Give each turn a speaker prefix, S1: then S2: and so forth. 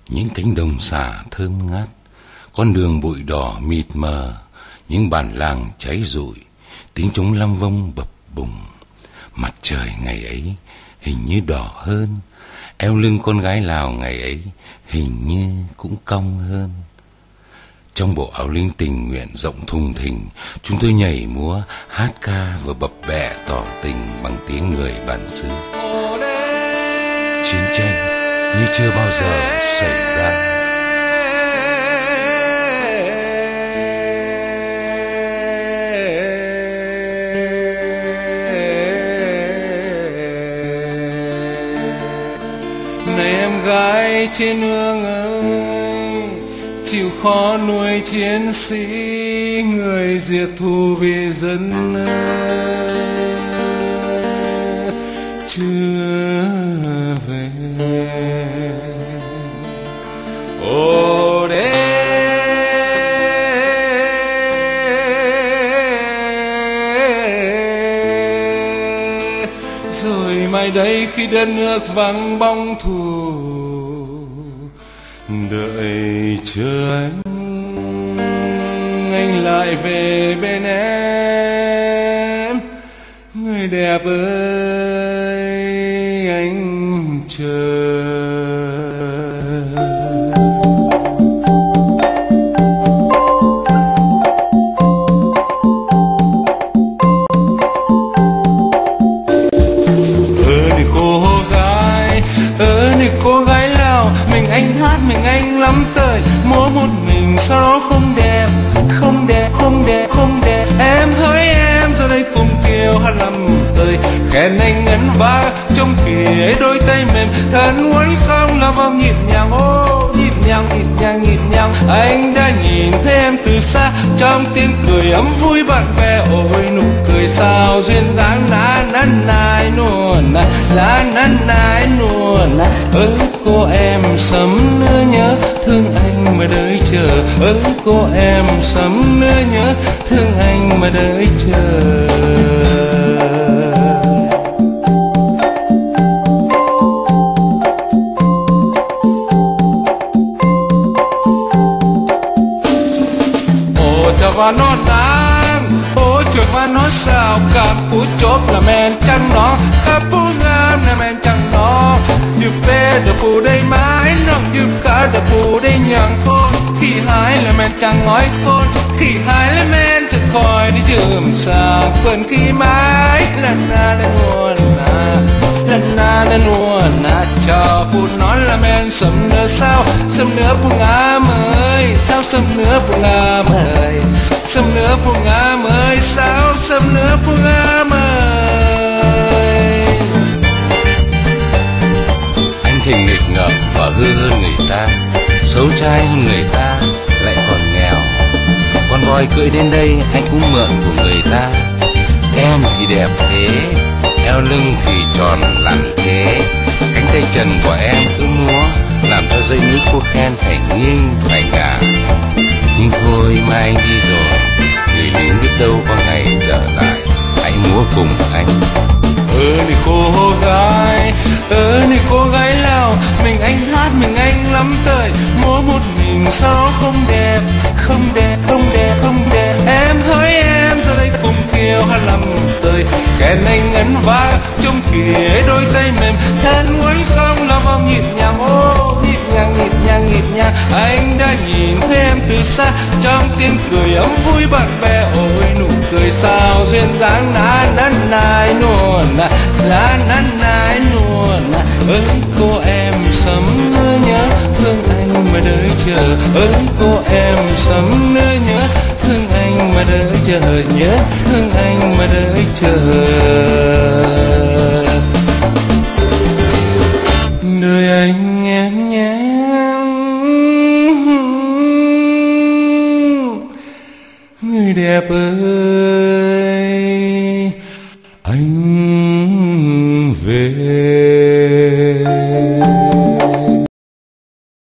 S1: Những cánh đồng xả thơm ngát, con đường bụi đỏ mịt mờ, những bản làng cháy rụi, tiếng trống lăm vong bập bùng. Mặt trời ngày ấy hình như đỏ hơn, eo lưng con gái Lào ngày ấy hình như cũng cong hơn. Trong bộ áo lính tình nguyện rộng thùng thình, chúng tôi nhảy múa, hát ca và bập bẹ tỏ tình bằng tiếng người bản xứ. Chiến tranh như chưa bao giờ xảy ra.
S2: Này em gái trên nương ơi, chịu khó nuôi chiến sĩ, người diệt thù vì dân chưa về. Ô đê rồi mai đây khi đất nước vắng bóng thù, đợi chờ anh lại về bên em. Người đẹp ơi, anh chờ. Cô gái Lào, mình anh hát mình anh lắm tời, múa một mình sao đó không đẹp, không đẹp, không đẹp, không đẹp. Em hỡi em giờ đây cùng kêu hát lắm tời, khen anh ngân vang trong khi đôi tay mềm, thân muốn không là vòng nhịp nhàng, ô nhịp nhàng, nhịp nhàng, nhịp nhàng. Anh đã nhìn thấy em từ xa trong tiếng cười ấm vui bạn bè, ôi nụ cười sao duyên dáng na na nai nuồn na la na nai nuồn na. Ơi cô em sớm nữa nhớ thương anh mà đợi chờ, ơi cô em sớm nữa nhớ thương anh mà đợi chờ. Và nó nắng, ô trời và nó sao, cà pú chốt là men trăng nó, cà pú ngam là men trăng nó. Dịp về đợt pù đây mãi nồng, dịp cả đợt pù đây nhàng khôn. Khi hái là men trăng ngói khôn, khi hái là men chợt khỏi đi chườm sang quên khi mãi lần na lên nguồn na, lần na lên nguồn na. Chờ pù nói là men sầm nở sao, sầm nở pù ngam ơi, sao sầm nở pù ngam ơi. Sầm nửa buông ngam ơi, sao sầm nửa buông ngam ơi.
S1: Anh thì nghịch ngợm và hư hơn người ta, xấu trai hơn người ta, lại còn nghèo. Con voi cưỡi đến đây anh cũng mượn của người ta. Em thì đẹp thế, eo lưng thì tròn lẳng thế, cánh tay trần của em cứ múa làm cho dãy núi cô khen phải nghiêng phải ngả. Nhưng thôi mai anh đi rồi, người lính biết đâu có ngày trở lại, hãy múa cùng anh.
S2: Này cô gái, này cô gái Lào, mình anh hát mình anh lắm tời, múa một mình sao không đẹp, không đẹp, không đẹp, không đẹp. Em hỡi em giờ đây cùng kêu hát lắm tời, khen anh ngân vang trong kia đôi tay mềm, thân muốn không là vòng nhịp nhàng, ô nhịp nhàng, nhịp nhàng, nhịp nhàng. Anh đã nhìn thấy em từ xa trong tiếng cười ấm vui bạn bè, ôi nụ cười sao duyên dáng na na nai nuồn na la na nai nuồn na. Ơi cô em sớm nữa nhớ thương anh mà đợi chờ, ơi cô em sớm nữa nhớ thương anh mà đợi chờ, nhớ thương anh mà đợi chờ. Đời anh em nhé, người đẹp ơi.